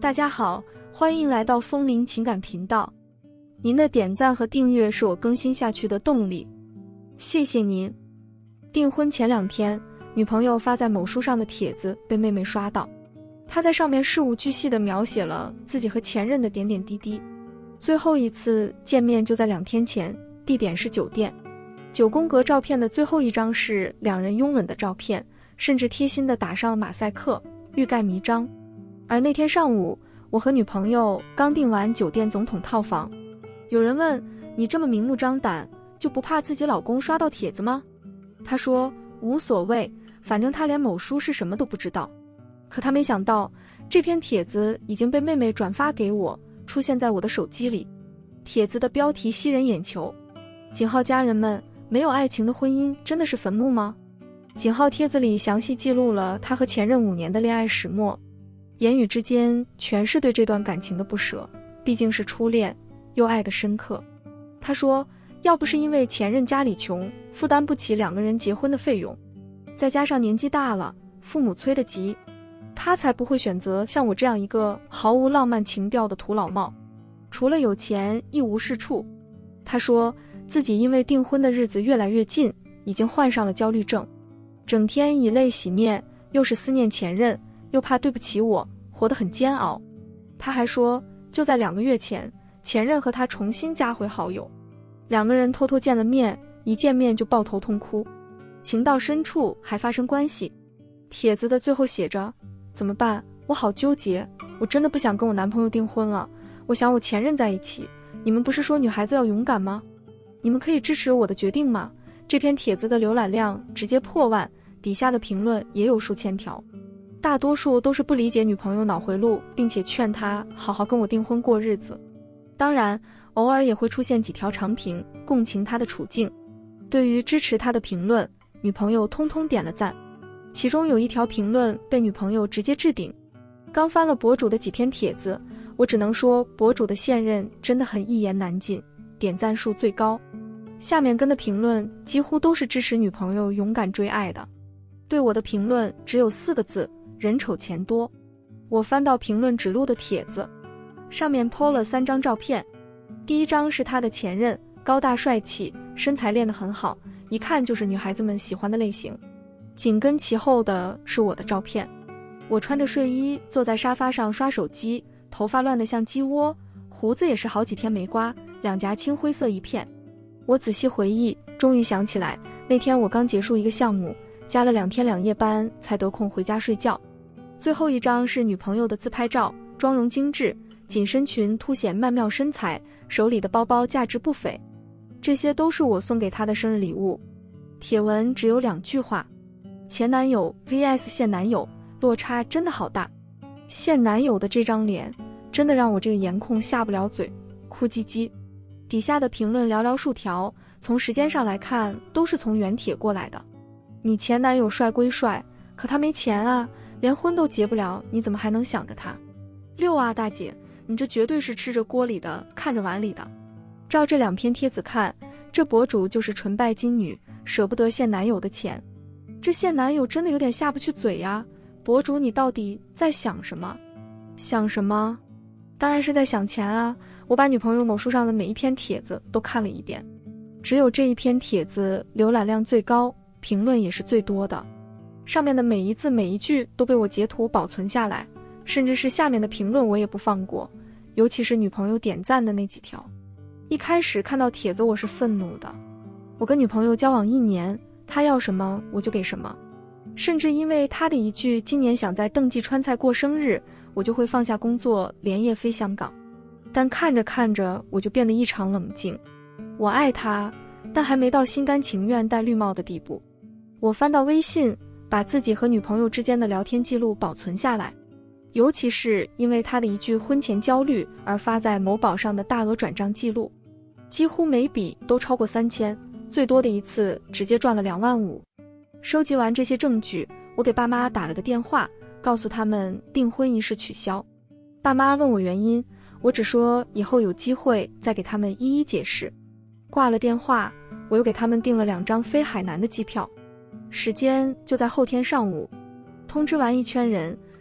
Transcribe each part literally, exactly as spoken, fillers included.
大家好，欢迎来到风铃情感频道。您的点赞和订阅是我更新下去的动力，谢谢您。订婚前两天，女朋友发在某书上的帖子被妹妹刷到，她在上面事无巨细地描写了自己和前任的点点滴滴。最后一次见面就在两天前，地点是酒店。九宫格照片的最后一张是两人拥吻的照片，甚至贴心地打上了马赛克，欲盖弥彰。而那天上午，我和女朋友刚订完酒店总统套房。有人问，你这么明目张胆，就不怕自己老公刷到帖子吗？她说无所谓，反正他连某书是什么都不知道。可他没想到，这篇帖子已经被妹妹转发给我，出现在我的手机里。帖子的标题吸人眼球，井号家人们，没有爱情的婚姻真的是坟墓吗？井号帖子里详细记录了他和前任五年的恋爱始末，言语之间全是对这段感情的不舍，毕竟是初恋，又爱得深刻。他说，要不是因为前任家里穷，负担不起两个人结婚的费用，再加上年纪大了，父母催得急，他才不会选择像我这样一个毫无浪漫情调的土老帽，除了有钱一无是处。他说自己因为订婚的日子越来越近，已经患上了焦虑症，整天以泪洗面，又是思念前任，又怕对不起我，活得很煎熬。他还说，就在两个月前，前任和他重新加回好友，两个人偷偷见了面，一见面就抱头痛哭，情到深处还发生关系。帖子的最后写着，怎么办？我好纠结，我真的不想跟我男朋友订婚了，我想我前任在一起，你们不是说女孩子要勇敢吗？你们可以支持我的决定吗？这篇帖子的浏览量直接破万，底下的评论也有数千条，大多数都是不理解女朋友脑回路，并且劝她好好跟我订婚过日子。当然，偶尔也会出现几条长评，共情她的处境。对于支持她的评论，女朋友通通点了赞。其中有一条评论被女朋友直接置顶。刚翻了博主的几篇帖子，我只能说博主的现任真的很一言难尽，点赞数最高。下面跟的评论几乎都是支持女朋友勇敢追爱的。对我的评论只有四个字，人丑钱多。我翻到评论指路的帖子，上面 po 了三张照片。第一张是他的前任，高大帅气，身材练得很好，一看就是女孩子们喜欢的类型。紧跟其后的是我的照片，我穿着睡衣坐在沙发上刷手机，头发乱得像鸡窝，胡子也是好几天没刮，两颊青灰色一片。我仔细回忆，终于想起来，那天我刚结束一个项目，加了两天两夜班才得空回家睡觉。最后一张是女朋友的自拍照，妆容精致，紧身裙凸显曼妙身材，手里的包包价值不菲。这些都是我送给她的生日礼物。帖文只有两句话，前男友 V S 现男友，落差真的好大。现男友的这张脸真的让我这个颜控下不了嘴，哭唧唧。底下的评论寥寥数条，从时间上来看都是从原帖过来的。你前男友帅归帅，可他没钱啊，连婚都结不了，你怎么还能想着他？六啊大姐，你这绝对是吃着锅里的看着碗里的。照这两篇帖子看，这博主就是纯拜金女，舍不得现男友的钱。这现男友真的有点下不去嘴呀，博主你到底在想什么？想什么？当然是在想钱啊。我把女朋友某书上的每一篇帖子都看了一遍，只有这一篇帖子浏览量最高，评论也是最多的。上面的每一字每一句都被我截图保存下来，甚至是下面的评论我也不放过，尤其是女朋友点赞的那几条。一开始看到帖子我是愤怒的，我跟女朋友交往一年，她要什么我就给什么，甚至因为她的一句今年想在邓记川菜过生日，我就会放下工作连夜飞香港。但看着看着我就变得异常冷静。我爱她，但还没到心甘情愿戴绿帽的地步。我翻到微信，把自己和女朋友之间的聊天记录保存下来，尤其是因为她的一句婚前焦虑而发在某宝上的大额转账记录，几乎每笔都超过三千，最多的一次直接赚了两万五。收集完这些证据，我给爸妈打了个电话，告诉他们订婚仪式取消。爸妈问我原因，我只说以后有机会再给他们一一解释。挂了电话，我又给他们订了两张飞海南的机票，时间就在后天上午。通知完一圈人，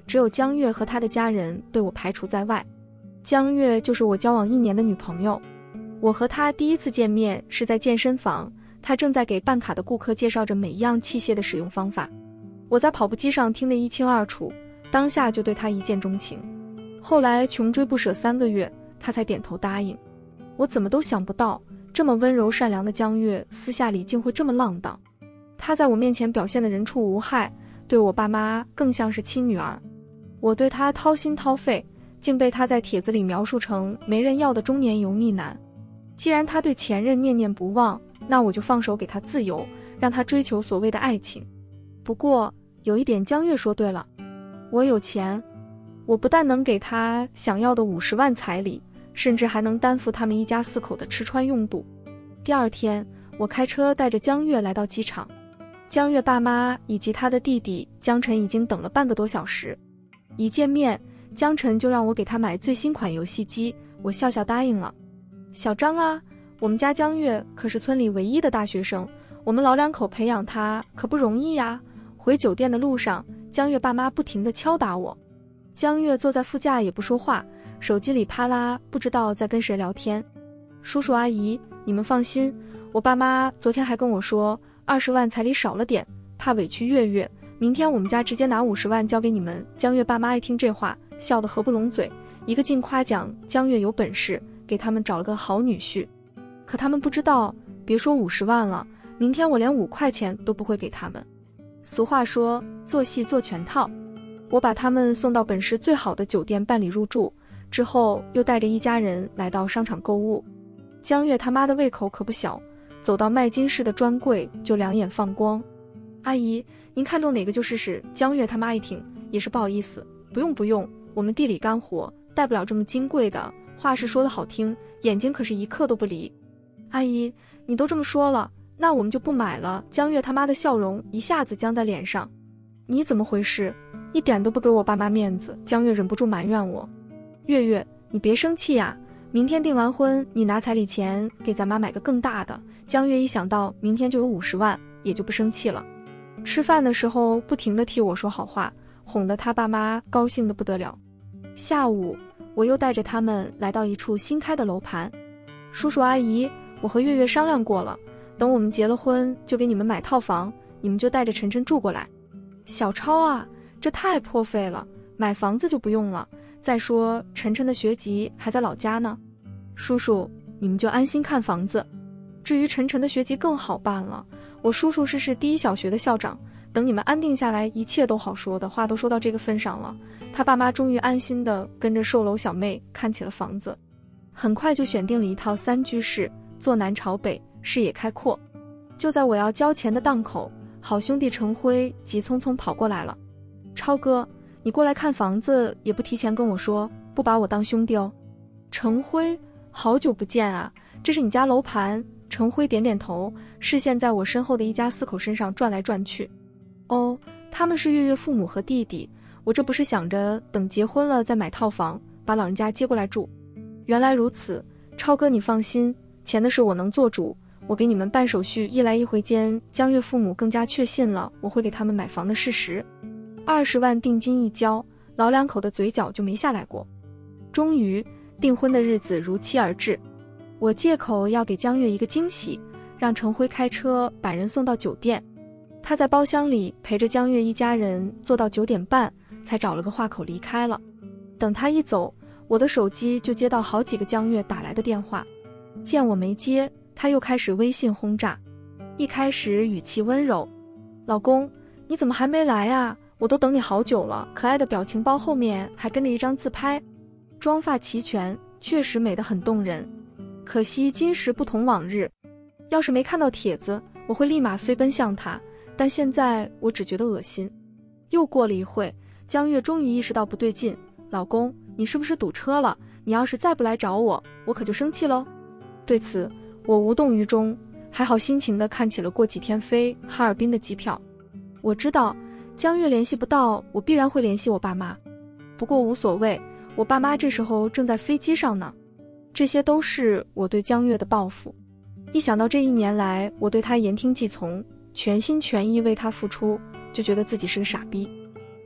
只有江月和他的家人被我排除在外。江月就是我交往一年的女朋友，我和她第一次见面是在健身房，她正在给办卡的顾客介绍着每一样器械的使用方法。我在跑步机上听得一清二楚，当下就对她一见钟情。后来穷追不舍三个月，她才点头答应。我怎么都想不到，这么温柔善良的江月，私下里竟会这么浪荡。她在我面前表现得人畜无害，对我爸妈更像是亲女儿。我对她掏心掏肺，竟被她在帖子里描述成没人要的中年油腻男。既然她对前任念念不忘，那我就放手给她自由，让她追求所谓的爱情。不过有一点江月说对了，我有钱，我不但能给她想要的五十万彩礼，甚至还能担负他们一家四口的吃穿用度。第二天，我开车带着江月来到机场，江月爸妈以及他的弟弟江晨已经等了半个多小时。一见面，江晨就让我给他买最新款游戏机，我笑笑答应了。小张啊，我们家江月可是村里唯一的大学生，我们老两口培养他可不容易呀。回酒店的路上，江月爸妈不停地敲打我。江月坐在副驾也不说话，手机里啪啦不知道在跟谁聊天。叔叔阿姨，你们放心，我爸妈昨天还跟我说二十万彩礼少了点，怕委屈月月，明天我们家直接拿五十万交给你们。江月爸妈一听这话，笑得合不拢嘴，一个劲夸奖江月有本事，给他们找了个好女婿。可他们不知道，别说五十万了，明天我连五块钱都不会给他们。俗话说，做戏做全套。我把他们送到本市最好的酒店办理入住，之后又带着一家人来到商场购物。江月他妈的胃口可不小，走到卖金饰的专柜就两眼放光。阿姨，您看中哪个就试试。江月他妈一听也是不好意思，不用不用，我们地里干活带不了这么金贵的。话是说的好听，眼睛可是一刻都不离。阿姨，你都这么说了，那我们就不买了。江月他妈的笑容一下子僵在脸上。你怎么回事？一点都不给我爸妈面子。江月忍不住埋怨我。月月，你别生气呀，明天订完婚，你拿彩礼钱给咱妈买个更大的。江月一想到明天就有五十万，也就不生气了。吃饭的时候不停地替我说好话，哄得他爸妈高兴得不得了。下午，我又带着他们来到一处新开的楼盘。叔叔阿姨，我和月月商量过了，等我们结了婚就给你们买套房，你们就带着晨晨住过来。小超啊，这太破费了，买房子就不用了，再说晨晨的学籍还在老家呢。叔叔，你们就安心看房子，至于晨晨的学籍更好办了，我叔叔是市第一小学的校长，等你们安定下来，一切都好说的。话都说到这个份上了，他爸妈终于安心地跟着售楼小妹看起了房子，很快就选定了一套三居室，坐南朝北，视野开阔。就在我要交钱的档口，好兄弟程辉急匆匆跑过来了。超哥，你过来看房子也不提前跟我说，不把我当兄弟哦。程辉，好久不见啊，这是你家楼盘？程辉点点头，视线在我身后的一家四口身上转来转去。哦，他们是月月父母和弟弟，我这不是想着等结婚了再买套房，把老人家接过来住。原来如此，超哥你放心，钱的事我能做主，我给你们办手续，一来一回间，江月父母更加确信了我会给他们买房的事实。二十万定金一交，老两口的嘴角就没下来过。终于，订婚的日子如期而至。我借口要给江月一个惊喜，让程辉开车把人送到酒店。他在包厢里陪着江月一家人坐到九点半，才找了个话口离开了。等他一走，我的手机就接到好几个江月打来的电话。见我没接，他又开始微信轰炸。一开始语气温柔，老公，你怎么还没来啊？我都等你好久了。可爱的表情包后面还跟着一张自拍，妆发齐全，确实美得很动人。可惜今时不同往日，要是没看到帖子，我会立马飞奔向他，但现在我只觉得恶心。又过了一会，江月终于意识到不对劲，老公，你是不是堵车了？你要是再不来找我，我可就生气喽。对此我无动于衷，还好心情地看起了过几天飞哈尔滨的机票。我知道江月联系不到我，必然会联系我爸妈，不过无所谓，我爸妈这时候正在飞机上呢。这些都是我对江月的报复。一想到这一年来我对他言听计从，全心全意为他付出，就觉得自己是个傻逼。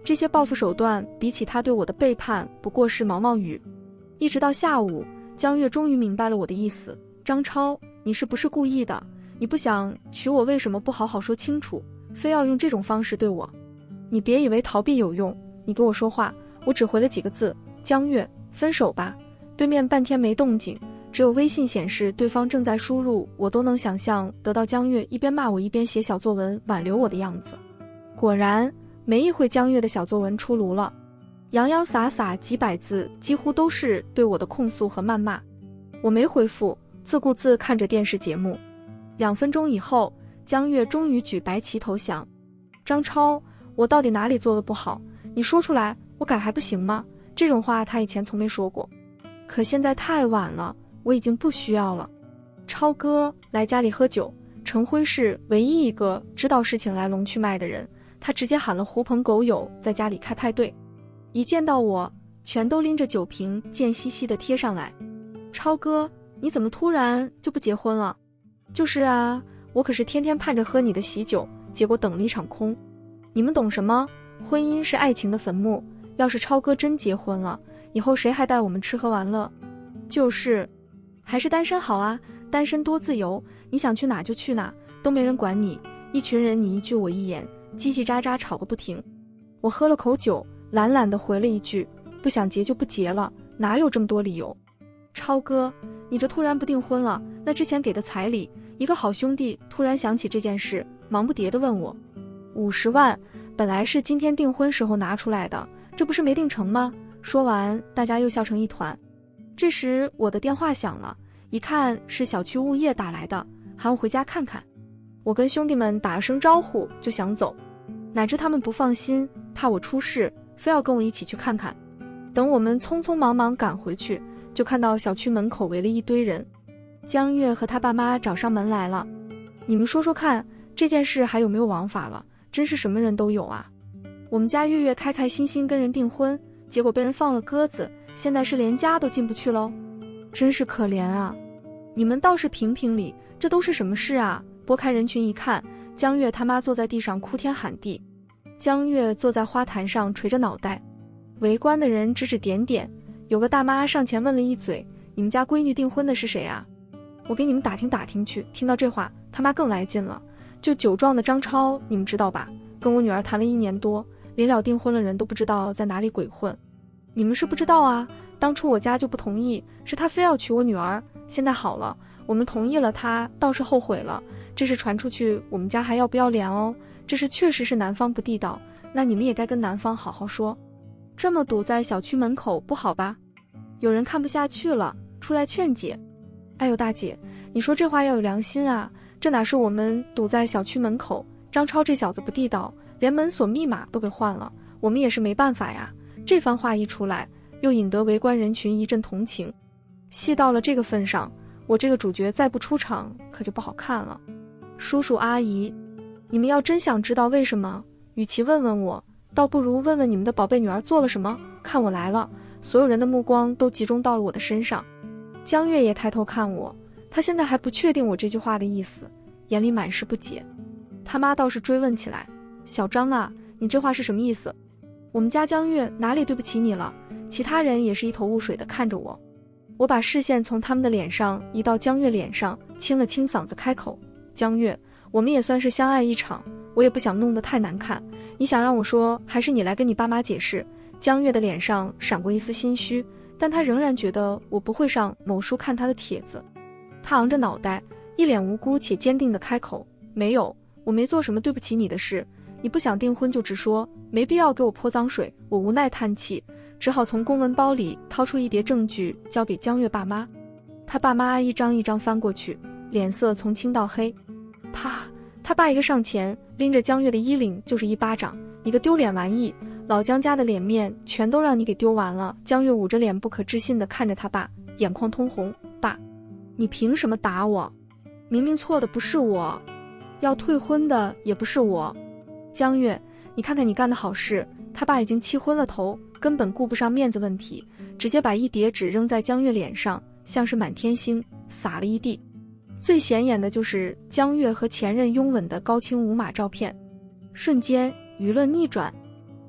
这些报复手段比起他对我的背叛不过是毛毛雨。一直到下午，江月终于明白了我的意思。张超，你是不是故意的？你不想娶我，为什么不好好说清楚，非要用这种方式对我？你别以为逃避有用，你给我说话。我只回了几个字：江月，分手吧。对面半天没动静，只有微信显示对方正在输入，我都能想象得到江月一边骂我一边写小作文挽留我的样子。果然，没一会江月的小作文出炉了，洋洋洒洒几百字，几乎都是对我的控诉和谩骂。我没回复，自顾自看着电视节目。两分钟以后，江月终于举白旗投降。张超，我到底哪里做的不好？你说出来，我改还不行吗？这种话他以前从没说过，可现在太晚了，我已经不需要了。超哥来家里喝酒，陈辉是唯一一个知道事情来龙去脉的人，他直接喊了狐朋狗友在家里开派对，一见到我全都拎着酒瓶贱兮兮地贴上来。超哥，你怎么突然就不结婚了？就是啊，我可是天天盼着喝你的喜酒，结果等了一场空。你们懂什么？婚姻是爱情的坟墓，要是超哥真结婚了，以后谁还带我们吃喝玩乐？就是，还是单身好啊，单身多自由，你想去哪就去哪，都没人管你，一群人你一句我一言，叽叽喳喳吵个不停。我喝了口酒，懒懒地回了一句，不想结就不结了，哪有这么多理由？超哥，你这突然不订婚了，那之前给的彩礼，一个好兄弟突然想起这件事，忙不迭地问我，五十万，本来是今天订婚时候拿出来的，这不是没订成吗？说完，大家又笑成一团。这时我的电话响了，一看是小区物业打来的，喊我回家看看。我跟兄弟们打了声招呼就想走，哪知他们不放心，怕我出事，非要跟我一起去看看。等我们匆匆忙忙赶回去，就看到小区门口围了一堆人。江月和他爸妈找上门来了，你们说说看，这件事还有没有王法了？真是什么人都有啊！我们家月月开开心心跟人订婚，结果被人放了鸽子，现在是连家都进不去喽，真是可怜啊！你们倒是评评理，这都是什么事啊？拨开人群一看，江月他妈坐在地上哭天喊地，江月坐在花坛上垂着脑袋，围观的人指指点点，有个大妈上前问了一嘴，你们家闺女订婚的是谁啊？我给你们打听打听去。听到这话，他妈更来劲了，就酒壮的张超，你们知道吧？跟我女儿谈了一年多，临了订婚了人都不知道在哪里鬼混。你们是不知道啊，当初我家就不同意，是他非要娶我女儿，现在好了，我们同意了，他倒是后悔了，这事传出去，我们家还要不要脸哦？这事确实是男方不地道，那你们也该跟男方好好说，这么堵在小区门口不好吧？有人看不下去了，出来劝解。哎呦大姐，你说这话要有良心啊，这哪是我们堵在小区门口，张超这小子不地道，连门锁密码都给换了，我们也是没办法呀。这番话一出来，又引得围观人群一阵同情。戏到了这个份上，我这个主角再不出场可就不好看了。叔叔阿姨，你们要真想知道为什么，与其问问我，倒不如问问你们的宝贝女儿做了什么。看我来了，所有人的目光都集中到了我的身上。江月也抬头看我，他现在还不确定我这句话的意思，眼里满是不解。他妈倒是追问起来，小张啊，你这话是什么意思？我们家江月哪里对不起你了？其他人也是一头雾水地看着我。我把视线从他们的脸上移到江月脸上，清了清嗓子开口，江月，我们也算是相爱一场，我也不想弄得太难看，你想让我说，还是你来跟你爸妈解释。江月的脸上闪过一丝心虚，但他仍然觉得我不会上某书看他的帖子。他昂着脑袋，一脸无辜且坚定地开口，没有，我没做什么对不起你的事，你不想订婚就直说，没必要给我泼脏水。我无奈叹气，只好从公文包里掏出一叠证据交给江月爸妈。他爸妈一张一张翻过去，脸色从青到黑。啪，他爸一个上前拎着江月的衣领就是一巴掌，你个丢脸玩意，老江家的脸面全都让你给丢完了。江月捂着脸不可置信地看着他爸，眼眶通红，爸，你凭什么打我？明明错的不是我，要退婚的也不是我。江月，你看看你干的好事。他爸已经气昏了头，根本顾不上面子问题，直接把一叠纸扔在江月脸上，像是满天星，撒了一地。最显眼的就是江月和前任拥吻的高清无码照片，瞬间舆论逆转。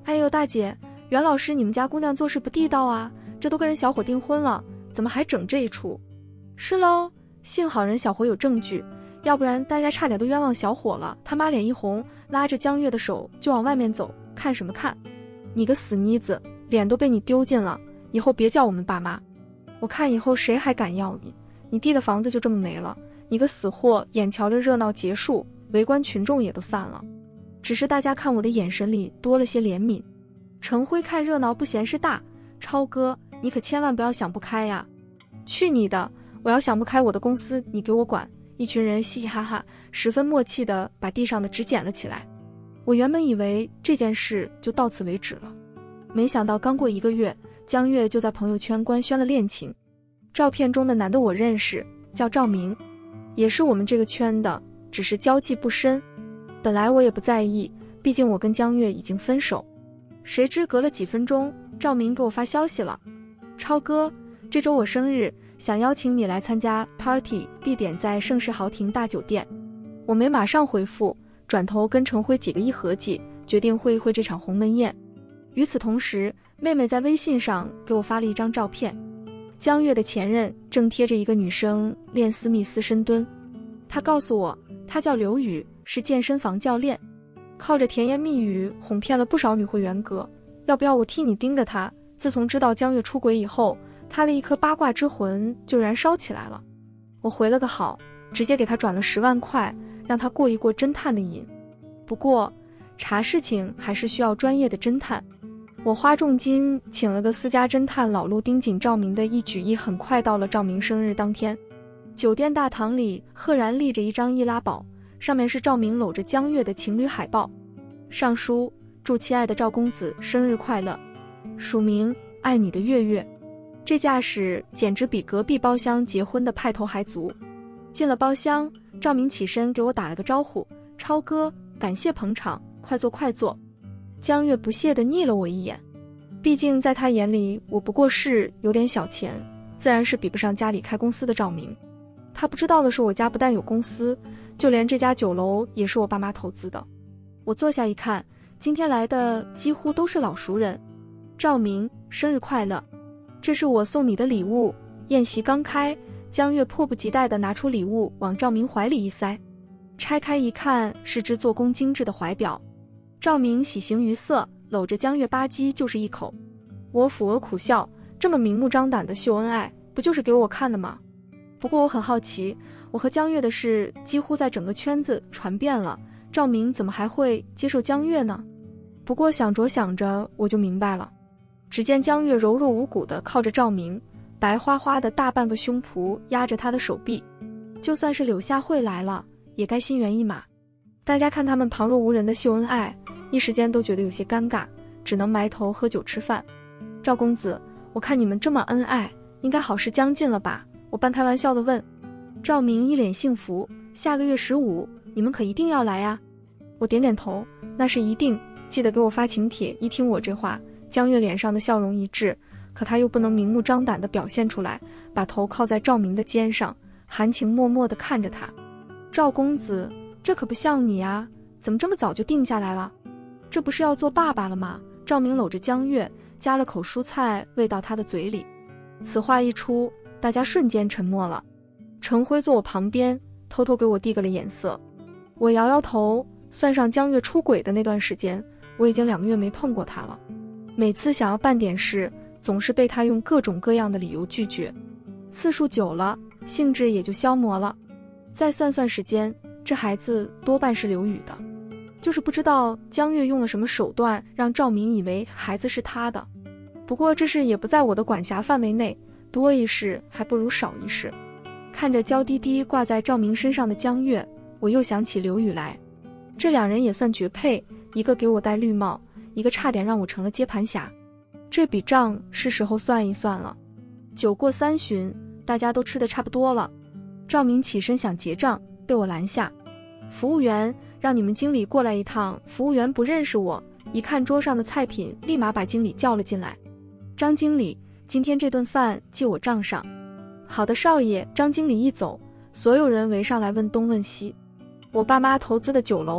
哎呦，大姐，袁老师，你们家姑娘做事不地道啊，这都跟人小伙订婚了，怎么还整这一出？是喽，幸好人小伙有证据，要不然大家差点都冤枉小伙了。他妈脸一红，拉着江月的手就往外面走，看什么看？你个死妮子，脸都被你丢尽了，以后别叫我们爸妈。我看以后谁还敢要你？你弟的房子就这么没了，你个死货！眼瞧着热闹结束，围观群众也都散了，只是大家看我的眼神里多了些怜悯。程辉看热闹不嫌事大，超哥，你可千万不要想不开呀！去你的！我要想不开，我的公司你给我管！一群人嘻嘻哈哈，十分默契地把地上的纸捡了起来。我原本以为这件事就到此为止了，没想到刚过一个月，江月就在朋友圈官宣了恋情。照片中的男的我认识，叫赵明，也是我们这个圈的，只是交际不深。本来我也不在意，毕竟我跟江月已经分手。谁知隔了几分钟，赵明给我发消息了：超哥，这周我生日，想邀请你来参加 party， 地点在盛世豪庭大酒店。我没马上回复，转头跟程辉几个一合计，决定会一会这场鸿门宴。与此同时，妹妹在微信上给我发了一张照片，江月的前任正贴着一个女生练斯密斯深蹲。她告诉我，她叫刘宇，是健身房教练，靠着甜言蜜语哄骗了不少女会员哥。要不要我替你盯着她？自从知道江月出轨以后，她的一颗八卦之魂就燃烧起来了。我回了个好，直接给她转了十万块，让她过一过侦探的瘾。不过查事情还是需要专业的侦探。我花重金请了个私家侦探老陆盯紧赵明的一举一，很快到了赵明生日当天，酒店大堂里赫然立着一张易拉宝，上面是赵明搂着江月的情侣海报，上书祝亲爱的赵公子生日快乐，署名爱你的月月。这架势简直比隔壁包厢结婚的派头还足。进了包厢，赵明起身给我打了个招呼：超哥，感谢捧场，快坐快坐。江月不屑地睨了我一眼，毕竟在他眼里我不过是有点小钱，自然是比不上家里开公司的赵明。他不知道的是，我家不但有公司，就连这家酒楼也是我爸妈投资的。我坐下一看，今天来的几乎都是老熟人。赵明，生日快乐，这是我送你的礼物。宴席刚开，江月迫不及待地拿出礼物往赵明怀里一塞，拆开一看，是只做工精致的怀表。赵明喜形于色，搂着江月吧唧就是一口。我抚额苦笑，这么明目张胆的秀恩爱，不就是给我看的吗？不过我很好奇，我和江月的事几乎在整个圈子传遍了，赵明怎么还会接受江月呢？不过想着想着我就明白了，只见江月柔弱无骨地靠着赵明，白花花的大半个胸脯压着他的手臂，就算是柳下惠来了，也该心猿意马。大家看他们旁若无人的秀恩爱，一时间都觉得有些尴尬，只能埋头喝酒吃饭。赵公子，我看你们这么恩爱，应该好事将近了吧？我半开玩笑地问。赵明一脸幸福，下个月十五，你们可一定要来呀！我点点头，那是一定，记得给我发请帖。一听我这话，江月脸上的笑容一滞，可他又不能明目张胆地表现出来，把头靠在赵明的肩上，含情脉脉地看着他。赵公子，这可不像你啊，怎么这么早就定下来了？这不是要做爸爸了吗？赵明搂着江月，夹了口蔬菜喂到他的嘴里。此话一出，大家瞬间沉默了。程辉坐我旁边，偷偷给我递个了眼色。我摇摇头，算上江月出轨的那段时间，我已经两个月没碰过他了。每次想要办点事，总是被他用各种各样的理由拒绝，次数久了，兴致也就消磨了。再算算时间，这孩子多半是刘宇的，就是不知道江月用了什么手段让赵明以为孩子是他的。不过这事也不在我的管辖范围内，多一事还不如少一事。看着娇滴滴挂在赵明身上的江月，我又想起刘宇来。这两人也算绝配，一个给我戴绿帽，一个差点让我成了接盘侠。这笔账是时候算一算了。酒过三巡，大家都吃得差不多了。赵明起身想结账，被我拦下。服务员，让你们经理过来一趟。服务员不认识我，一看桌上的菜品，立马把经理叫了进来。张经理，今天这顿饭记我账上。好的，少爷。张经理一走，所有人围上来问东问西。我爸妈投资的酒楼，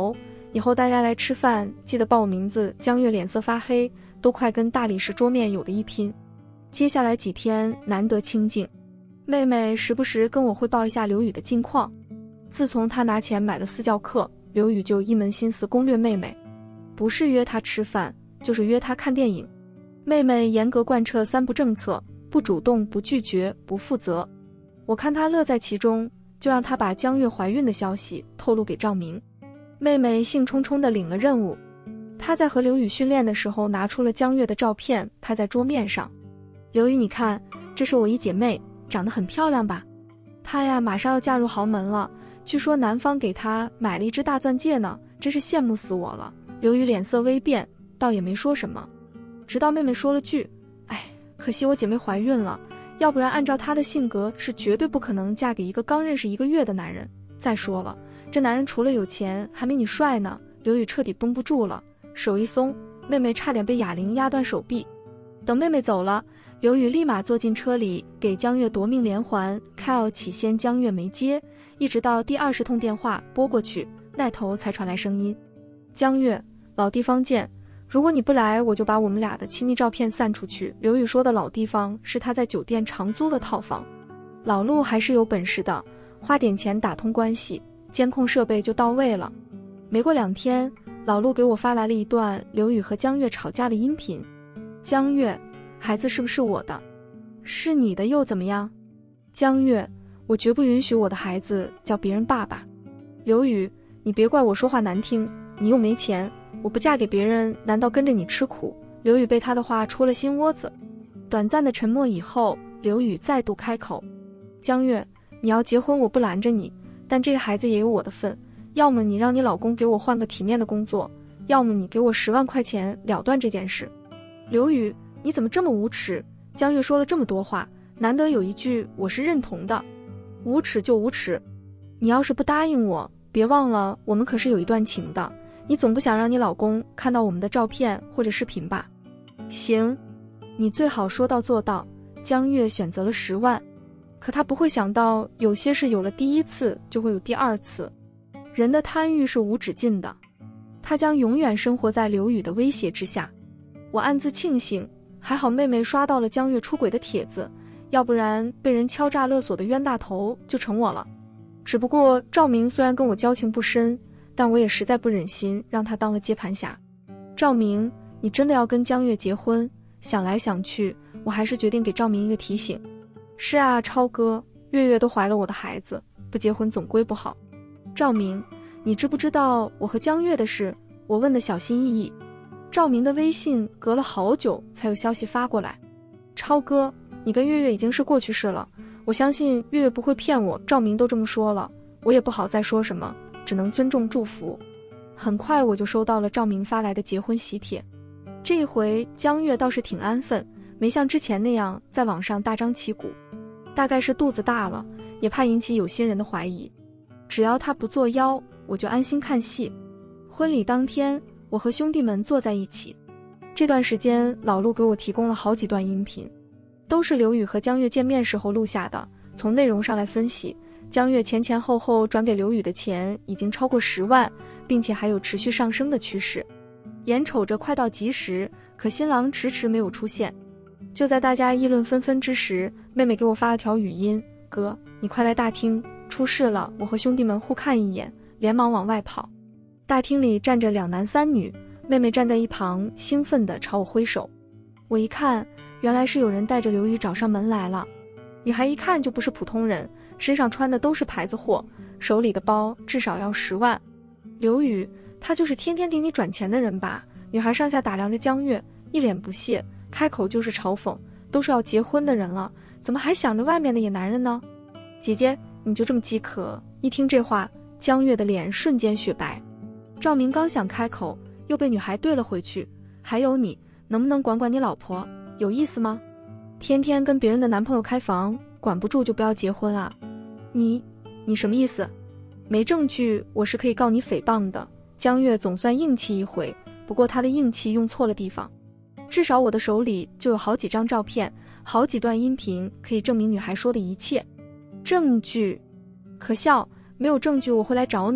以后大家来吃饭记得报我名字。江月脸色发黑，都快跟大理石桌面有的一拼。接下来几天难得清静，妹妹时不时跟我汇报一下刘宇的近况。自从她拿钱买了私教课，刘宇就一门心思攻略妹妹，不是约她吃饭，就是约她看电影。妹妹严格贯彻三不政策，不主动，不拒绝，不负责。我看她乐在其中，就让她把江月怀孕的消息透露给赵明。妹妹兴冲冲地领了任务，她在和刘宇训练的时候拿出了江月的照片拍在桌面上。刘宇，你看，这是我一姐妹，长得很漂亮吧？她呀马上要嫁入豪门了，据说男方给她买了一只大钻戒呢，真是羡慕死我了。刘宇脸色微变，倒也没说什么，直到妹妹说了句：哎，可惜我姐妹怀孕了，要不然按照她的性格是绝对不可能嫁给一个刚认识一个月的男人。再说了，这男人除了有钱还没你帅呢。刘宇彻底绷不住了，手一松，妹妹差点被哑铃压断手臂。等妹妹走了，刘宇立马坐进车里给江月夺命连环 call 起，先江月没接，一直到第二十通电话拨过去，那头才传来声音：江月，老地方见，如果你不来，我就把我们俩的亲密照片散出去。刘宇说的老地方是他在酒店长租的套房。老陆还是有本事的，花点钱打通关系，监控设备就到位了。没过两天，老陆给我发来了一段刘宇和江月吵架的音频。江月，孩子是不是我的？是你的又怎么样？江月，我绝不允许我的孩子叫别人爸爸。刘宇，你别怪我说话难听，你又没钱，我不嫁给别人，难道跟着你吃苦？刘宇被他的话戳了心窝子。短暂的沉默以后，刘宇再度开口：江月，你要结婚我不拦着你，但这个孩子也有我的份，要么你让你老公给我换个体面的工作，要么你给我十万块钱了断这件事。刘宇，你怎么这么无耻？江月说了这么多话，难得有一句我是认同的，无耻就无耻。你要是不答应我，别忘了我们可是有一段情的，你总不想让你老公看到我们的照片或者视频吧？行，你最好说到做到。江月选择了十万，可他不会想到有些事有了第一次就会有第二次，人的贪欲是无止境的，他将永远生活在刘宇的威胁之下。我暗自庆幸，还好妹妹刷到了江月出轨的帖子，要不然被人敲诈勒索的冤大头就成我了。只不过赵明虽然跟我交情不深，但我也实在不忍心让他当了接盘侠。赵明，你真的要跟江月结婚？想来想去，我还是决定给赵明一个提醒。是啊，超哥，月月都怀了我的孩子，不结婚总归不好。赵明，你知不知道我和江月的事？我问得小心翼翼。赵明的微信隔了好久才有消息发过来。超哥，你跟月月已经是过去式了，我相信月月不会骗我，赵明都这么说了，我也不好再说什么，只能尊重祝福。很快我就收到了赵明发来的结婚喜帖。这一回江月倒是挺安分，没像之前那样在网上大张旗鼓，大概是肚子大了，也怕引起有心人的怀疑。只要他不作妖，我就安心看戏。婚礼当天，我和兄弟们坐在一起，这段时间老陆给我提供了好几段音频，都是刘宇和江月见面时候录下的。从内容上来分析，江月前前后后转给刘宇的钱已经超过十万，并且还有持续上升的趋势。眼瞅着快到吉时，可新郎迟迟没有出现。就在大家议论纷纷之时，妹妹给我发了条语音：哥，你快来大厅，出事了。我和兄弟们互看一眼，连忙往外跑。大厅里站着两男三女，妹妹站在一旁兴奋地朝我挥手。我一看，原来是有人带着刘宇找上门来了。女孩一看就不是普通人，身上穿的都是牌子货，手里的包至少要十万。刘宇，他就是天天给你转钱的人吧？女孩上下打量着江月，一脸不屑，开口就是嘲讽，都是要结婚的人了，怎么还想着外面的野男人呢？姐姐，你就这么饥渴？一听这话，江月的脸瞬间雪白。赵明刚想开口，又被女孩怼了回去。还有你，能不能管管你老婆？有意思吗？天天跟别人的男朋友开房，管不住就不要结婚啊？你，你什么意思？没证据，我是可以告你诽谤的。江月总算硬气一回，不过他的硬气用错了地方。至少我的手里就有好几张照片，好几段音频，可以证明女孩说的一切。证据？可笑，没有证据我会来找你，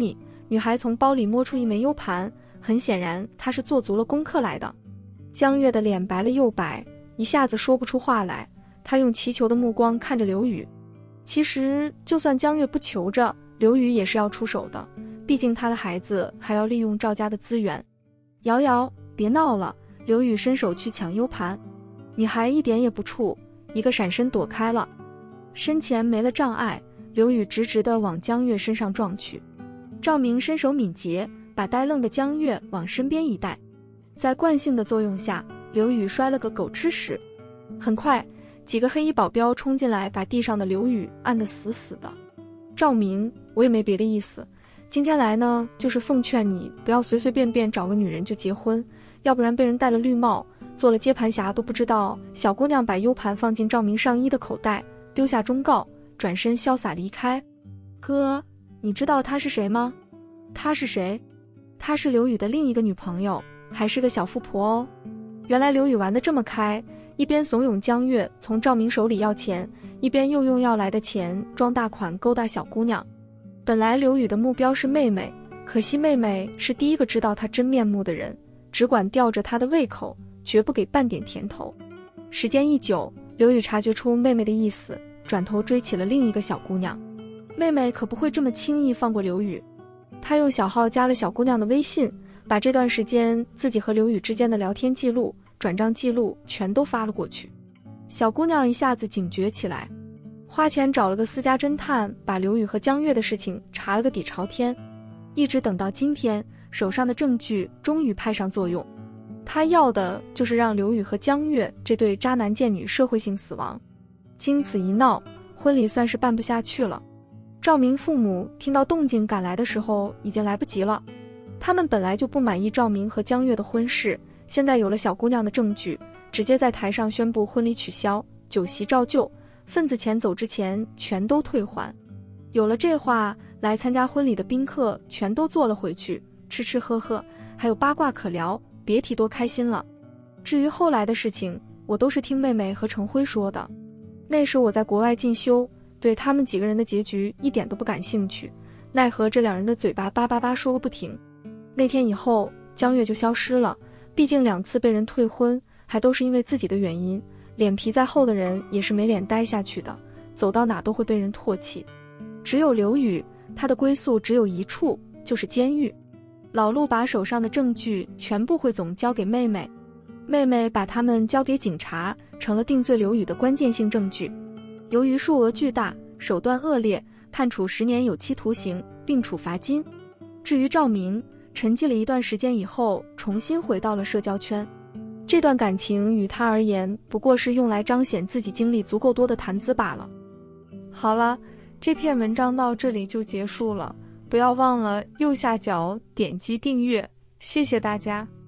女孩从包里摸出一枚 U 盘，很显然她是做足了功课来的。江月的脸白了又白，一下子说不出话来。她用祈求的目光看着刘宇。其实就算江月不求着，刘宇也是要出手的，毕竟他的孩子还要利用赵家的资源。瑶瑶，别闹了！刘宇伸手去抢 U 盘，女孩一点也不怵，一个闪身躲开了。身前没了障碍，刘宇直直地往江月身上撞去。赵明身手敏捷，把呆愣的江月往身边一带，在惯性的作用下，刘宇摔了个狗吃屎。很快，几个黑衣保镖冲进来，把地上的刘宇按得死死的。赵明，我也没别的意思，今天来呢，就是奉劝你不要随随便便找个女人就结婚，要不然被人戴了绿帽，做了接盘侠都不知道。小姑娘把 U 盘放进赵明上衣的口袋，丢下忠告，转身潇洒离开。哥，你知道她是谁吗？她是谁？她是刘宇的另一个女朋友，还是个小富婆哦。原来刘宇玩得这么开，一边怂恿江月从赵明手里要钱，一边又用要来的钱装大款勾搭小姑娘。本来刘宇的目标是妹妹，可惜妹妹是第一个知道他真面目的人，只管吊着他的胃口，绝不给半点甜头。时间一久，刘宇察觉出妹妹的意思，转头追起了另一个小姑娘。妹妹可不会这么轻易放过刘宇，他用小号加了小姑娘的微信，把这段时间自己和刘宇之间的聊天记录、转账记录全都发了过去。小姑娘一下子警觉起来，花钱找了个私家侦探，把刘宇和江月的事情查了个底朝天。一直等到今天，手上的证据终于派上作用。他要的就是让刘宇和江月这对渣男贱女社会性死亡。经此一闹，婚礼算是办不下去了。赵明父母听到动静赶来的时候，已经来不及了。他们本来就不满意赵明和江月的婚事，现在有了小姑娘的证据，直接在台上宣布婚礼取消，酒席照旧，份子钱走之前全都退还。有了这话，来参加婚礼的宾客全都坐了回去，吃吃喝喝，还有八卦可聊，别提多开心了。至于后来的事情，我都是听妹妹和程辉说的。那时我在国外进修，对他们几个人的结局一点都不感兴趣，奈何这两人的嘴巴叭叭叭说个不停。那天以后，江月就消失了，毕竟两次被人退婚，还都是因为自己的原因，脸皮再厚的人也是没脸待下去的，走到哪都会被人唾弃。只有刘宇，他的归宿只有一处，就是监狱。老陆把手上的证据全部汇总交给妹妹，妹妹把他们交给警察，成了定罪刘宇的关键性证据。由于数额巨大，手段恶劣，判处十年有期徒刑，并处罚金。至于赵明，沉寂了一段时间以后，重新回到了社交圈。这段感情与他而言，不过是用来彰显自己经历足够多的谈资罢了。好了，这篇文章到这里就结束了，不要忘了右下角点击订阅，谢谢大家。